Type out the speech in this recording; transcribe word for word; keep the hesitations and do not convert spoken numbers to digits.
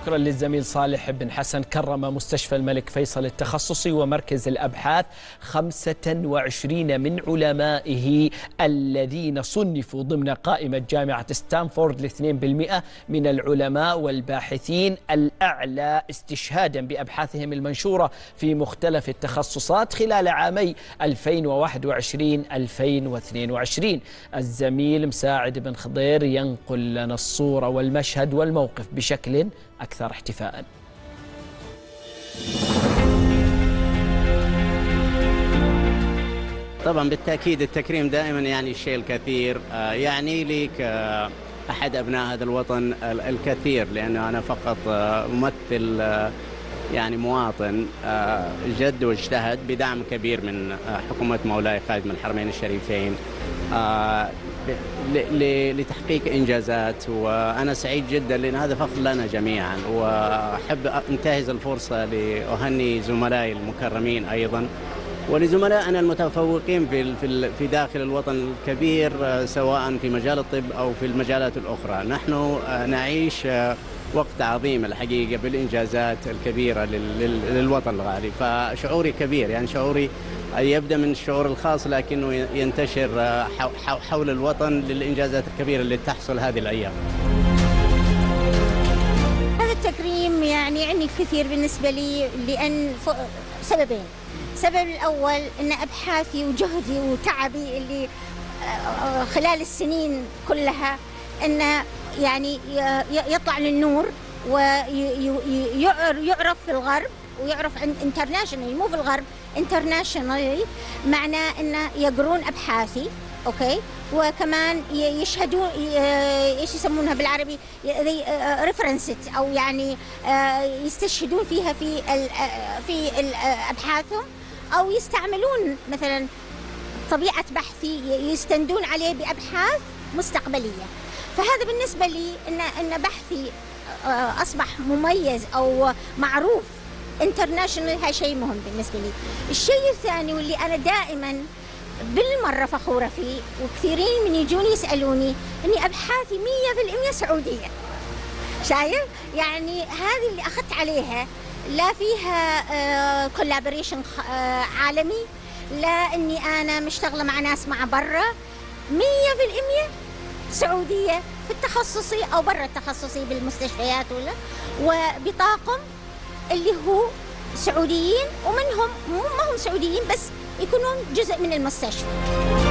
شكرا للزميل صالح بن حسن. كرم مستشفى الملك فيصل التخصصي ومركز الأبحاث خمسة وعشرين من علمائه الذين صنفوا ضمن قائمة جامعة ستانفورد لاثنين بالمئة من العلماء والباحثين الأعلى استشهادا بأبحاثهم المنشورة في مختلف التخصصات خلال عامي ألفين وواحد وعشرين ألفين واثنين وعشرين. الزميل مساعد بن خضير ينقل لنا الصورة والمشهد والموقف بشكل أكثر احتفاءً. طبعا بالتأكيد التكريم دائما يعني الشيء الكثير، يعني لي كأحد أبناء هذا الوطن الكثير، لأنه أنا فقط ممثل يعني مواطن جد واجتهد بدعم كبير من حكومة مولاي خادم الحرمين الشريفين لتحقيق إنجازات، وأنا سعيد جدا لأن هذا فخر لنا جميعا. وأحب أنتهز الفرصة لأهني زملائي المكرمين أيضا ولزملائنا المتفوقين في في داخل الوطن الكبير، سواء في مجال الطب أو في المجالات الأخرى. نحن نعيش وقت عظيم الحقيقة بالإنجازات الكبيرة للوطن الغالي، فشعوري كبير، يعني شعوري يبدأ من الشعور الخاص لكنه ينتشر حول الوطن للإنجازات الكبيرة اللي تحصل هذه الأيام. هذا التكريم يعني عني كثير بالنسبة لي لأن سببين. السبب الأول أن أبحاثي وجهدي وتعبي اللي خلال السنين كلها أنه يعني يطلع للنور ويعرف في الغرب ويعرف انترناشونالي، مو في الغرب، انترناشونالي، معناه انه يقرون ابحاثي، اوكي، وكمان يشهدون ايش يسمونها بالعربي ريفرنسز، او يعني يستشهدون فيها في في ابحاثهم، او يستعملون مثلا طبيعه بحثي يستندون عليه بابحاث مستقبليه. فهذا بالنسبه لي ان ان بحثي اصبح مميز او معروف انترناشونال، هذا شيء مهم بالنسبه لي. الشيء الثاني واللي انا دائما بالمره فخوره فيه، وكثيرين من يجوني يسالوني اني ابحاثي مية بالمية سعوديه. شايف؟ يعني هذه اللي اخذت عليها، لا فيها كولابوريشن عالمي، لا اني انا مشتغله مع ناس مع برا، مية بالمية سعوديه في التخصصي او برا التخصصي بالمستشفيات ولا، وبطاقم اللي هو سعوديين، ومنهم ما هم سعوديين بس يكونون جزء من المستشفى.